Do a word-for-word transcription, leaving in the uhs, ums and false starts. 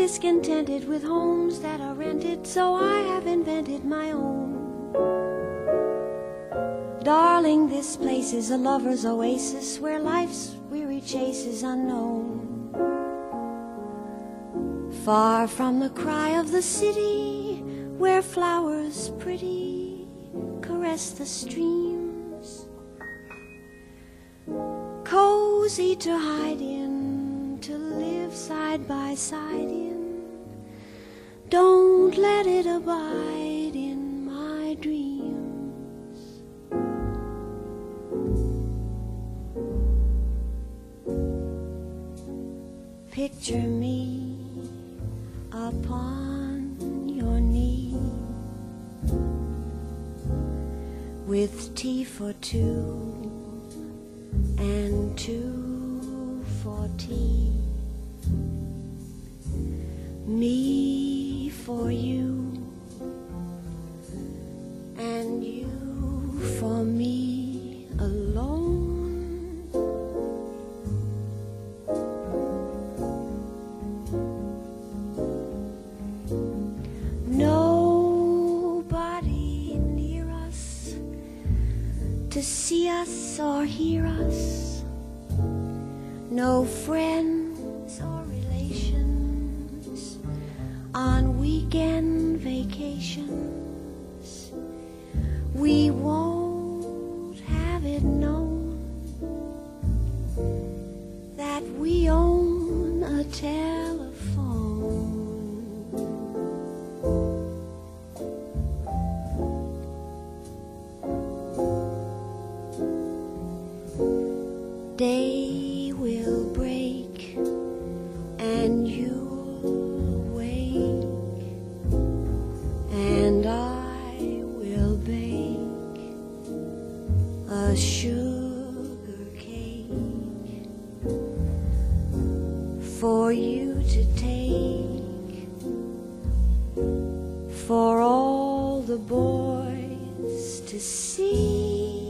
discontented with homes that are rented, so I have invented my own. Darling, this place is a lover's oasis where life's weary chase is unknown. Far from the cry of the city, where flowers pretty caress the streams, cozy to hide in, to live side by side in. Don't let it abide in my dreams. Picture me upon your knee, with tea for two and two for tea. Me for you and you for me alone. Nobody near us to see us or hear us, no friends or relations on weekend vacations. We won't have it known that we own a telephone. Day will break and you'll wake, and I will bake a sugar cake for you to take, for all the boys to see.